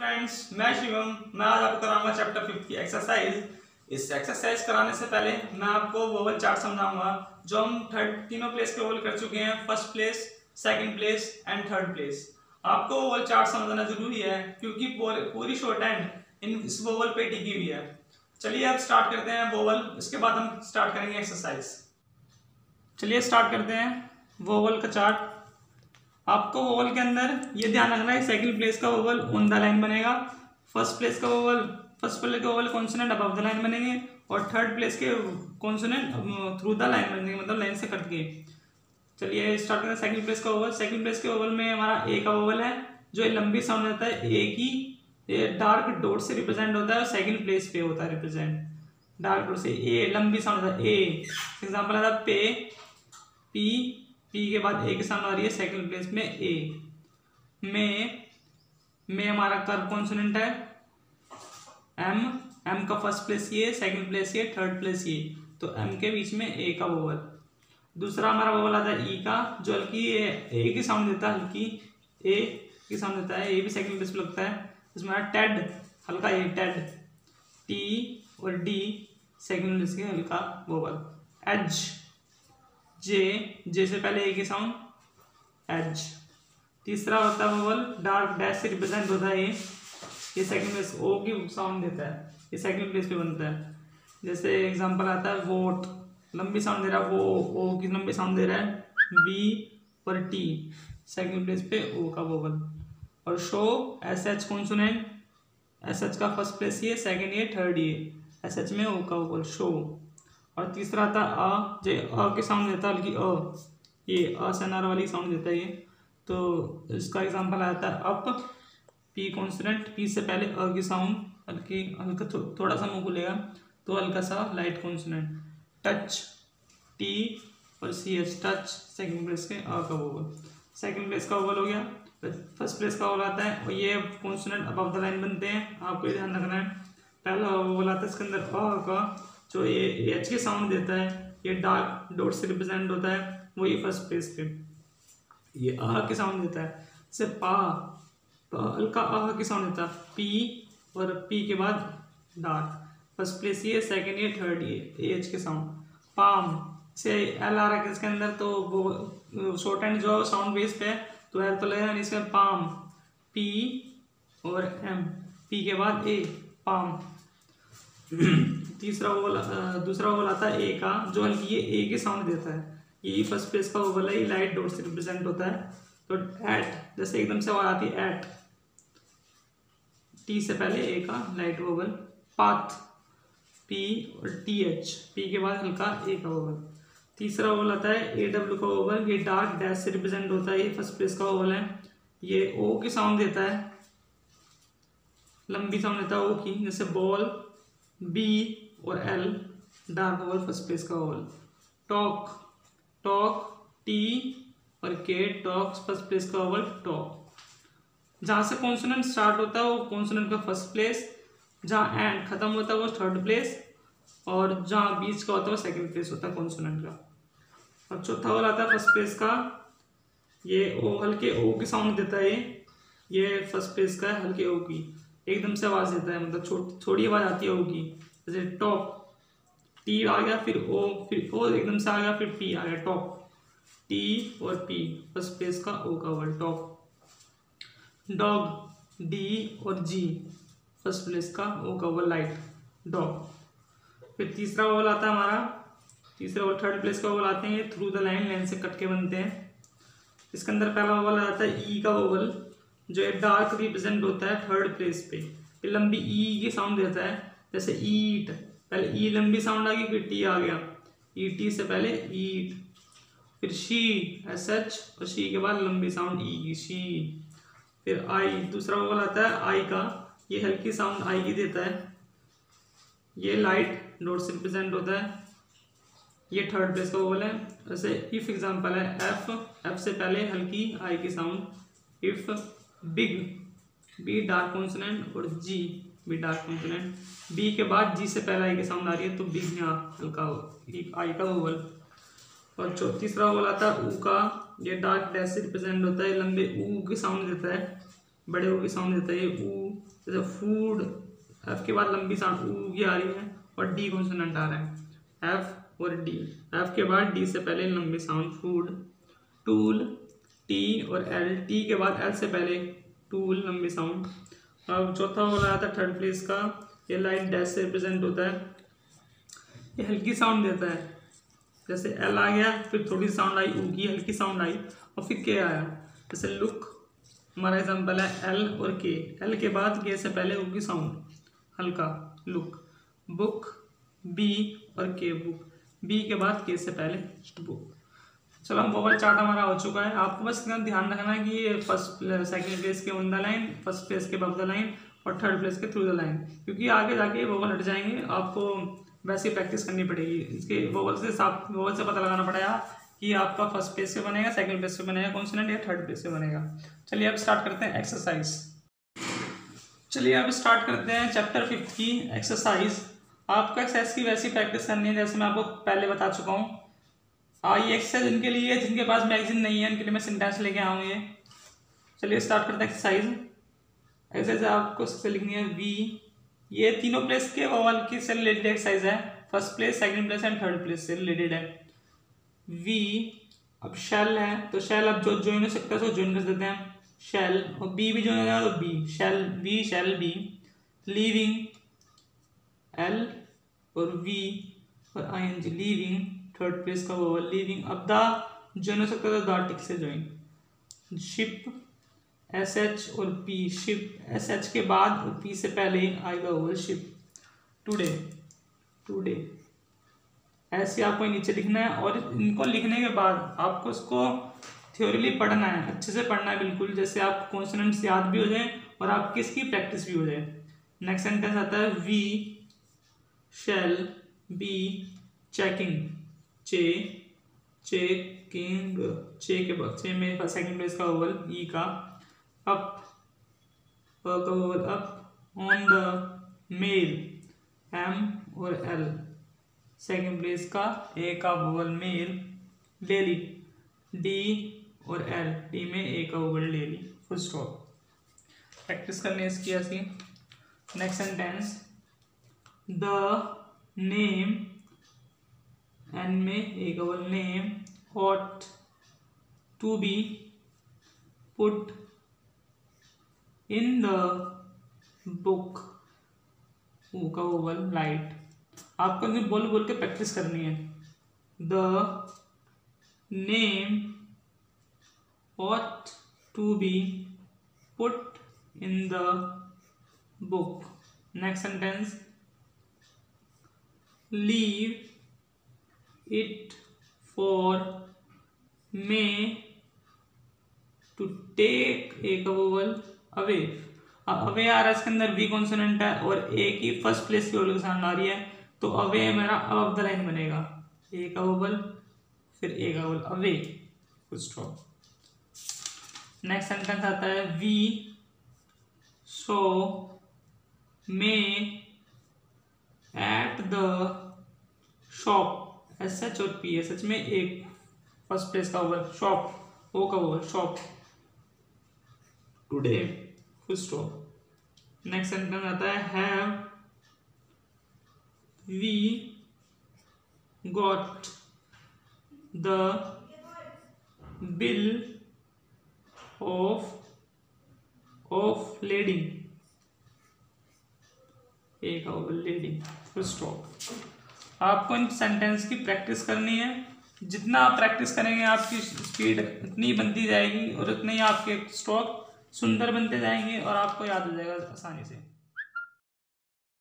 Friends, मैं शिवम। मैं आज आपको कराऊंगा चैप्टर 5 की एक्सरसाइज। इस एक्सरसाइज कराने से पहले मैं आपको वोवल चार्ट समझाऊंगा जो हम तीनों प्लेस के वोवल कर चुके हैं, first place, second place and third place. आपको वोवल चार्ट समझना जरूरी है क्योंकि पूरी शॉर्ट हैंड इस वोवल पे टिकी हुई है। चलिए अब स्टार्ट करते हैं वोवल, इसके बाद हम स्टार्ट करेंगे एक्सरसाइज। चलिए स्टार्ट करते हैं वोवल का चार्ट। आपको वोवल के अंदर ये ध्यान रखना है, सेकंड प्लेस का वोवल ऑन द लाइन बनेगा, फर्स्ट प्लेस का vowel consonant above the line बनेंगे और थर्ड प्लेस के कॉन्सोनेंट थ्रू द लाइन बनेंगे, मतलब लाइन से कट के। चलिए स्टार्ट करते हैं सेकंड प्लेस का वोवल। सेकंड प्लेस के वोवल में हमारा ए का वोवल है जो लंबी साउंड रहता है। ए की डार्क डॉट से रिप्रेजेंट होता है और सेकंड प्लेस पे होता है रिप्रेजेंट डार्क डॉट से। ए लंबी साउंड होता है। ए एग्जाम्पल आता है पे, पी, पी के बाद ए के सामने आ रही है सेकंड प्लेस में ए। में हमारा कर्व कॉन्सोनेंट है एम, एम का फर्स्ट प्लेस ये, सेकंड प्लेस ये, थर्ड प्लेस ये, तो एम के बीच में ए का वोवल। दूसरा हमारा वोवल आता है ई का जो हल्की ए की साउंड देता है, हल्की ए की साउंड देता है, ए भी सेकंड प्लेस पे लगता है। इसमें टेड, हल्का ए, टेड। टी और डी सेकंड प्लेस के हल्का वोवल। एज, जे से पहले ए की साउंड, एज। तीसरा होता है वोवल डार्क डैश से रिप्रेजेंट होता है ये सेकंड प्लेस ओ की साउंड देता है, ये सेकंड प्लेस पे बनता है। जैसे एग्जांपल आता है वोट, लंबी साउंड दे रहा है, वो ओ की लंबी साउंड दे रहा है। वी और टी सेकंड प्लेस पे ओ का वोवल। और show, S H consonant, S H का फर्स्ट प्लेस ये, सेकंड ये, थर्ड ये, एस एच में ओ का वोवल, शो। और तीसरा आता है अ, जो अ के साउंड देता है हल्की अ, ये अ सनार वाली साउंड देता है ये। तो इसका एग्जांपल आता है अप, पी कॉन्सोनेंट, पी से पहले अ की साउंड हल्की, हल्का थोड़ा सा मुंह खुलेगा तो हल्का सा लाइट कॉन्सोनेंट। टच, टी और C H, touch second place के अ का वोवल। सेकंड प्लेस का वोवल हो गया। फर्स्ट प्लेस का वोवल आता है और ये कॉन्सोनेंट अबव द लाइन बनते हैं, आपको ये ध्यान रखना है। पहला वोवल आता है इसके अंदर अ का जो ये एच के साउंड देता है, ये डार्क डॉट से रिप्रेजेंट होता है, वो ये फर्स्ट प्लेस पे ये आह के साउंड देता है। जैसे पा, हल्का आह के साउंड देता है, पी और पी के बाद डार्क, फर्स्ट प्लेस ये, सेकंड ये, थर्ड ये, एच के साउंड। पाम से एल आ रहा है इसके अंदर, तो वो शॉर्ट हैंड जो साउंड बेस पे है तो एल तो लगेगा नहीं, इसमें पाम, पी और एम, पी के बाद ए, पाम। दूसरा वोवल आता है ए का जो हल्की ये ए के साउंड देता है, ये फर्स्ट प्लेस का वोवल है, ये लाइट डॉट से रिप्रेजेंट होता है। तो एट, जैसे एकदम से आवाज आती है एट, टी से पहले ए का लाइट वोवल। पाथ, पी और टी एच, पी के बाद हल्का ए का वोवल। तीसरा वोवल आता है ए डब्ल्यू का वोवल, ये डार्क डैश से रिप्रेजेंट होता है, ये फर्स्ट प्लेस का वोवल है, ये ओ की साउंड देता है, लंबी साउंड देता है ओ की, जैसे बॉल, बी और L, dark vowel first place का वोवल। टॉक, टॉक, टी और के, टॉक फर्स्ट प्लेस का वोवल, टॉक। जहाँ से कॉन्सोनेंट स्टार्ट होता है वो कॉन्सोनेंट का फर्स्ट प्लेस, जहाँ एंड खत्म होता है वो थर्ड प्लेस, और जहाँ बीच का होता है वो सेकंड प्लेस होता है कॉन्सोनेंट का। और चौथा वोवल आता है फर्स्ट प्लेस का, ये ओ, हल्के ओ की साउंड देता है, ये फर्स्ट प्लेस का है, हल्के ओ की, एकदम से आवाज देता है, मतलब थोड़ी आवाज आती है ओ की। जैसे टॉप, टी आ गया, फिर ओ एकदम से आ गया, फिर पी आ गया, टॉप, टी और पी फर्स्ट प्लेस का ओ का वर्ड, टॉप। डॉग, डी और जी फर्स्ट प्लेस का ओ का वर्ड, लाइट, डॉग। फिर तीसरा वोवल आता है हमारा, तीसरा वोवल थर्ड प्लेस का वोवल आते हैं, ये थ्रू द लाइन, लाइन से कट के बनते हैं। इसके अंदर पहला वोवल आता है ई का वोवल जो एक डार्क रिप्रेजेंट होता है थर्ड प्लेस पे, ये लंबी ई की साउंड देता है, जैसे ईट, पहले ई लंबी साउंड आ गई, फिर टी आ गया, ई टी से पहले ईट। फिर शी, एस एच और शी के बाद लंबी साउंड ई की, शी। फिर आई, दूसरा वोवल आता है आई का, ये हल्की साउंड आई की देता है, ये लाइट डॉट से रिप्रेजेंट होता है, ये थर्ड प्लेस का वोवल है। जैसे इफ एग्जांपल है एफ, एफ से पहले हल्की आई की sound, if. Big, B dark consonant और G B dark consonant, B के बाद जी से पहले आई की साउंड आ रही है तो बिग यहाँ हल्का आई का वोवल। और तीसरा वोवल आता है ऊ का, ये डार्क डैश से रिप्रेजेंट होता है, लंबे ऊ की साउंड देता है, बड़े ओ की साउंड देता है ये ऊ। जैसे फूड, एफ के बाद लंबी साउंड ऊ की आ रही है और डी कॉन्सोनेंट आ रहा है, एफ और डी। एफ के बाद डी से पहले लंबी साउंड फूड। टूल, टी और एल, टी के बाद एल से पहले टूल लंबी साउंड। अब चौथा वाला आता है थर्ड प्लेस का, ये लाइन डैश से रिप्रेजेंट होता है, ये हल्की साउंड देता है। जैसे एल आ गया, फिर थोड़ी साउंड आई ऊ की, हल्की साउंड आई और फिर के आया। जैसे लुक हमारा एग्जाम्पल है एल और के, एल के बाद के से पहले ऊ की साउंड हल्का लुक। बुक, बी और के बुक, बी के बाद के से पहले बुक। चलो हम वोवल चार्ट हमारा हो चुका है। आपको बस इतना ध्यान रखना है कि ये फर्स्ट सेकंड प्लेस के on the line, first place के अबव द लाइन और थर्ड प्लेस के थ्रू द लाइन, क्योंकि आगे जाके वोवल हट जाएंगे, आपको वैसे प्रैक्टिस करनी पड़ेगी। इसके वोवल से पता लगाना पड़ेगा कि आपका फर्स्ट प्लेस से बनेगा, सेकंड प्लेस से बनेगा कॉन्सोनेंट, या थर्ड प्लेस से बनेगा। चलिए अब स्टार्ट करते हैं एक्सरसाइज। चलिए अब स्टार्ट करते हैं चैप्टर 5 की एक्सरसाइज। आपको एक्सरसाइज की वैसी प्रैक्टिस करनी है जैसे मैं आपको पहले बता चुका हूँ। ये एक्सरसाइज उनके लिए है जिनके पास मैगजीन नहीं है, उनके लिए मैं सिंटेंस लेके आऊँ ये। चलिए स्टार्ट करते हैं एक्सरसाइज। एक्सरसाइज आपको सबसे लिखनी है वी, ये तीनों प्लेस के वोवल की से रिलेटेड एक्सरसाइज है, first place, second place and third place से रिलेटेड है। वी, अब शेल है तो शेल अब जो ज्वाइन हो सकता है उसको ज्वाइन कर देते हैं शेल, और बी भी ज्वाइन हो जाएगा तो be, shall we shall be. Leaving L और वी और I N G, leaving third place का वोवल लीविंग। अब द ज्वाइन हो सकता है तो द टिक से ज्वाइन। शिप एस एच और पी, शिप एस एच के बाद और पी से पहले आएगा वोवल शिप। टुडे, टुडे ऐसे आपको नीचे लिखना है, और इनको लिखने के बाद आपको इसको थ्योरीली पढ़ना है, अच्छे से पढ़ना है बिल्कुल, जैसे आप कॉन्सोनेंट्स याद भी हो जाए और आपकी इसकी प्रैक्टिस भी हो जाए। नेक्स्ट सेंटेंस आता है we shall be checking, che checking, che के बाद चे में सेकंड प्लेस का वोवल ई का। अप का vowel up. On the mail M और एल, सेकंड प्लेस का ए का वोवल मेल। डेली डी और एल, डी में ए का vowel daily, full stop. Practice करनी है इसकी ऐसी। Next sentence the name, N में ए का vowel name, ought to be put in the book, ऊ का वोवल लाइट। आपको बोल बोल के प्रैक्टिस करनी है। The name ought to be put in the book. Next sentence leave it for May to take a vowel away. Away आ रहा है इसके अंदर वी कॉन्सोनेंट है और ए की फर्स्ट प्लेस की वोवल के साथ आ रही है, तो अवे मेरा अबव द लाइन बनेगा, ए का वोवल फिर ए का vowel away, full stop. Next sentence आता है we so may at the shop, S H और पी, एस एच में एक फर्स्ट प्लेस का वोवल, शॉप ओ का vowel shop. Today, full stop. Next sentence आता है have we got the bill of lading, एक वोवल लेडिंग, फुल स्टॉप। आपको इन सेंटेंस की प्रैक्टिस करनी है, जितना आप प्रैक्टिस करेंगे आपकी स्पीड उतनी बनती जाएगी और उतने ही आपके स्ट्रोक सुंदर बनते जाएंगे और आपको याद हो जाएगा आसानी से।